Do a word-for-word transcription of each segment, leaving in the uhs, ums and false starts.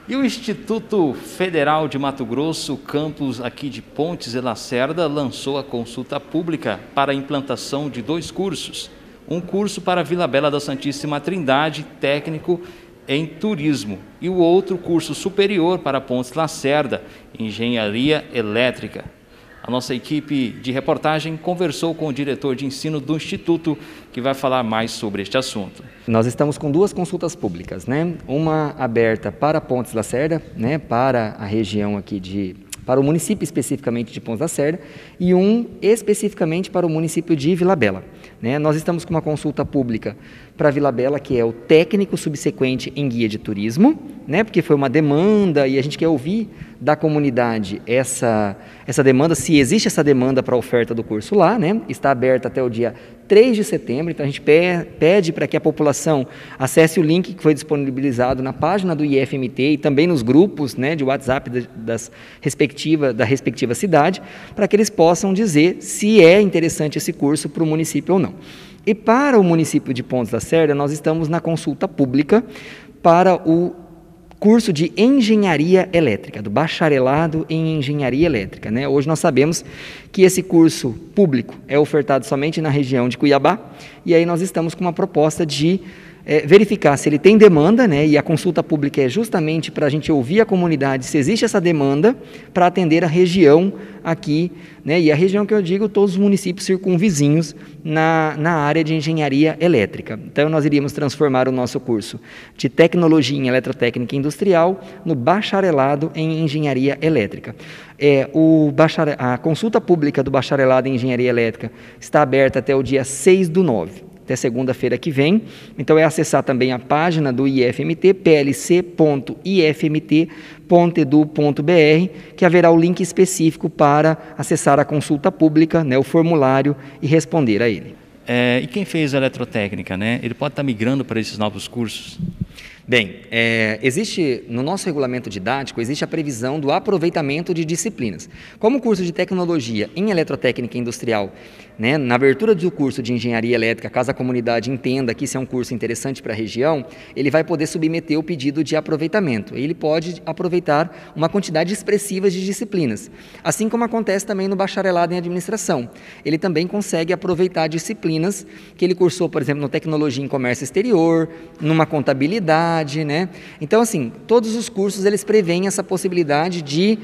E o Instituto Federal de Mato Grosso, campus aqui de Pontes e Lacerda, lançou a consulta pública para a implantação de dois cursos. Um curso para Vila Bela da Santíssima Trindade, técnico em turismo, e o outro curso superior para Pontes e Lacerda, engenharia elétrica. A nossa equipe de reportagem conversou com o diretor de ensino do Instituto, que vai falar mais sobre este assunto. Nós estamos com duas consultas públicas, né? Uma aberta para Pontes Lacerda, né? Para a região aqui de... para o município especificamente de Pontes Lacerda, e um especificamente para o município de Vila Bela. Né? Nós estamos com uma consulta pública para Vila Bela, que é o técnico subsequente em guia de turismo, né? Porque foi uma demanda e a gente quer ouvir da comunidade essa, essa demanda, se existe essa demanda para a oferta do curso lá, né? Está aberta até o dia três de setembro, então a gente pede para que a população acesse o link que foi disponibilizado na página do I F M T e também nos grupos, né, de WhatsApp das respectiva, da respectiva cidade, para que eles possam dizer se é interessante esse curso para o município ou não. E para o município de Pontes Lacerda, nós estamos na consulta pública para o curso de engenharia elétrica, do bacharelado em engenharia elétrica. Né? Hoje nós sabemos que esse curso público é ofertado somente na região de Cuiabá, e aí nós estamos com uma proposta de é, verificar se ele tem demanda, né? E a consulta pública é justamente para a gente ouvir a comunidade se existe essa demanda para atender a região aqui, né? E a região que eu digo, todos os municípios circunvizinhos na, na área de engenharia elétrica. Então nós iríamos transformar o nosso curso de tecnologia em eletrotécnica industrial no bacharelado em engenharia elétrica. É, o bachare... A consulta pública do bacharelado em engenharia elétrica está aberta até o dia seis do nove. Até segunda-feira que vem, então é acessar também a página do I F M T, p l c ponto i f m t ponto e d u ponto b r, que haverá o link específico para acessar a consulta pública, né, o formulário e responder a ele. É, e quem fez a eletrotécnica, né? Ele pode estar migrando para esses novos cursos? Bem, é, existe, no nosso regulamento didático, existe a previsão do aproveitamento de disciplinas. Como o curso de tecnologia em eletrotécnica industrial, né, na abertura do curso de engenharia elétrica, caso a comunidade entenda que isso é um curso interessante para a região, ele vai poder submeter o pedido de aproveitamento. Ele pode aproveitar uma quantidade expressiva de disciplinas, assim como acontece também no bacharelado em administração. Ele também consegue aproveitar disciplinas que ele cursou, por exemplo, no tecnologia em comércio exterior, numa contabilidade, né? Então, assim, todos os cursos eles prevêem essa possibilidade de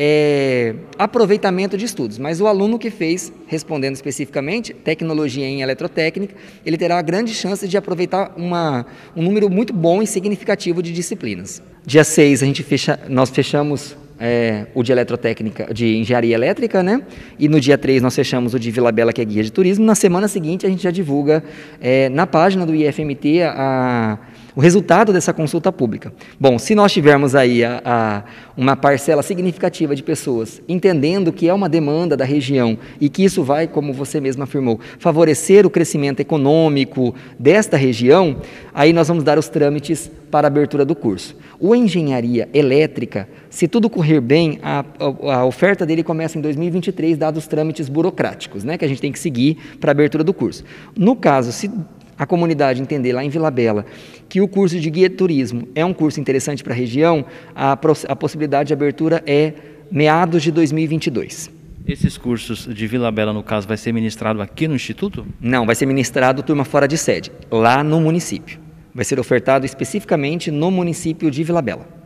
é, aproveitamento de estudos, mas o aluno que fez, respondendo especificamente, tecnologia em eletrotécnica, ele terá a grande chance de aproveitar uma, um número muito bom e significativo de disciplinas. Dia seis, a gente fecha, nós fechamos É, o de eletrotécnica, de engenharia elétrica, né? E no dia três nós fechamos o de Vila Bela, que é guia de turismo. Na semana seguinte a gente já divulga é, na página do I F M T a, o resultado dessa consulta pública. Bom, se nós tivermos aí a, a, uma parcela significativa de pessoas entendendo que é uma demanda da região e que isso vai, como você mesmo afirmou, favorecer o crescimento econômico desta região, aí nós vamos dar os trâmites para a abertura do curso. O engenharia elétrica, se tudo correr bem, a, a, a oferta dele começa em dois mil e vinte e três, dados os trâmites burocráticos, né, que a gente tem que seguir para a abertura do curso. No caso, se a comunidade entender lá em Vila Bela que o curso de guia de turismo é um curso interessante para a região, a, a possibilidade de abertura é meados de dois mil e vinte e dois. Esses cursos de Vila Bela, no caso, vai ser ministrado aqui no Instituto? Não, vai ser ministrado turma fora de sede, lá no município. Vai ser ofertado especificamente no município de Vila Bela.